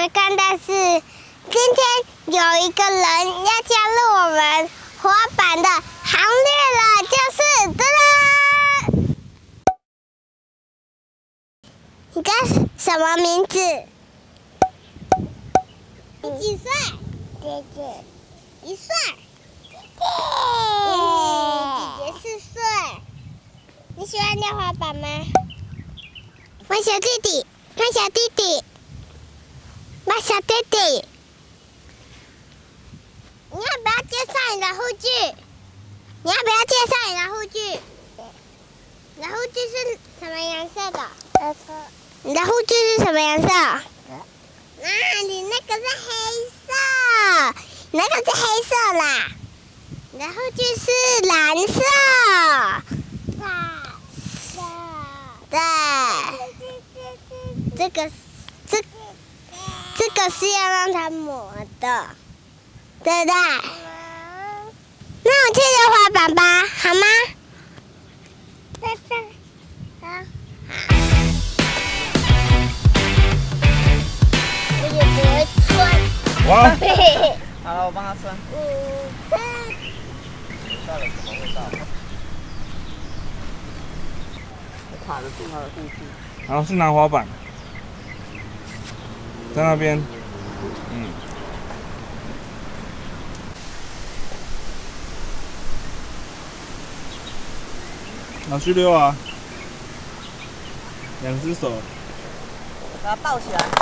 们看到是今天有一个人要加入我们滑板的行列了，就是噔噔。你叫什么名字？你几岁？姐姐1岁。姐姐4岁。你喜欢练滑板吗？问小弟弟，问小弟弟，问小弟弟，你要不要介绍你的护具？你要不要介绍你的护具？你的护具是什么颜色的？蓝色。你的护具是什么颜色？你那个是黑色，你那个是黑色啦。你的护具是蓝色。对。这个是要让它磨的，对不对？那我去溜滑板吧，好吗？拜拜。好。我也不会穿。 完了。 好了，我帮他穿。到了怎么会到？我卡得住他的护具。 然后是拿滑板，在那边，拿去溜啊，2只手， 把它抱起来。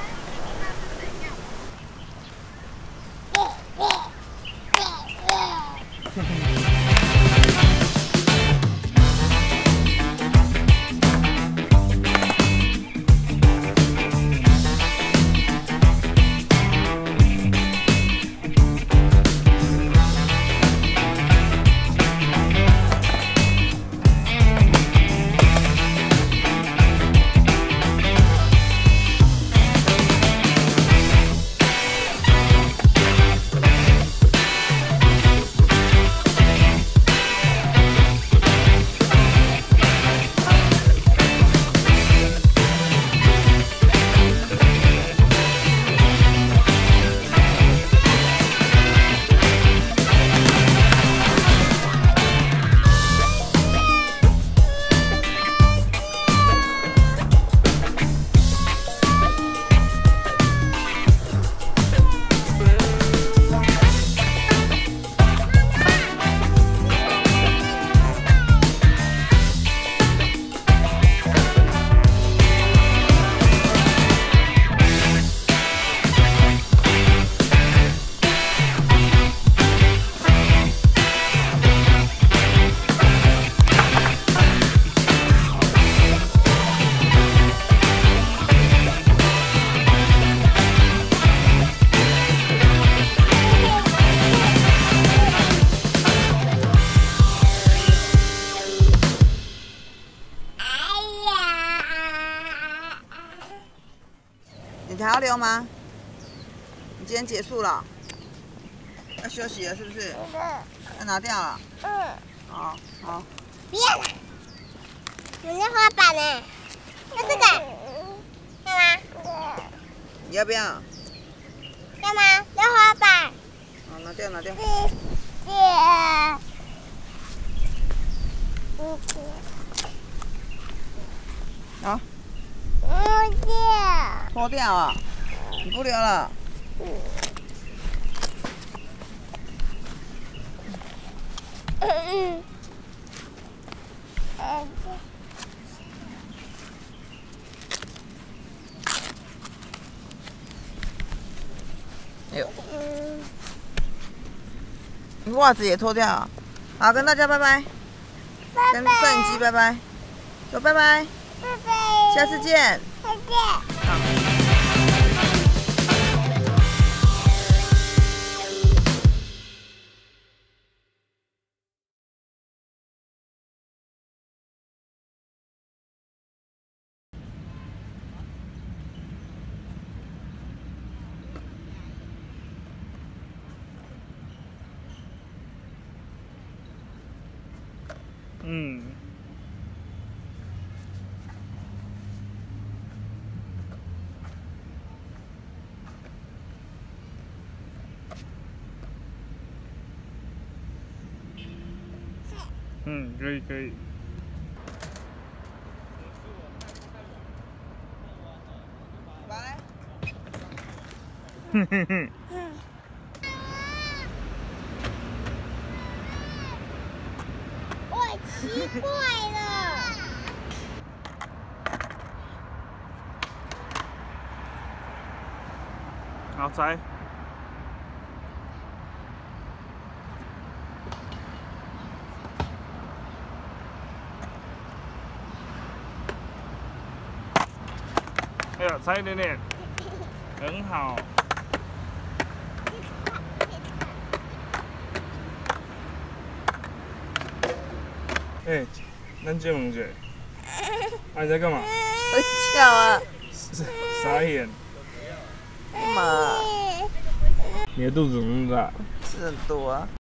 你还要溜吗？你今天结束了，要休息了是不是？要拿掉了。好，好。 不要了，我那滑板呢？要这个，要吗？ 你要不要？ 要吗？要滑板。 好，拿掉，拿掉。好。脱掉啊！你不溜了。哎呦！你袜子也脱掉啊！好，跟大家拜拜。跟摄影机拜拜。说拜拜。拜拜。下次见。再见。好。 嗯，可以可以。 来。 哼哼哼。 我奇怪了。 好，猜。哎呀，差一点点，很好。哎，咱这问一下，你在干嘛？ 睡觉啊！ 傻眼。 干嘛？ 你的肚子怎么那么大？ 吃很多啊。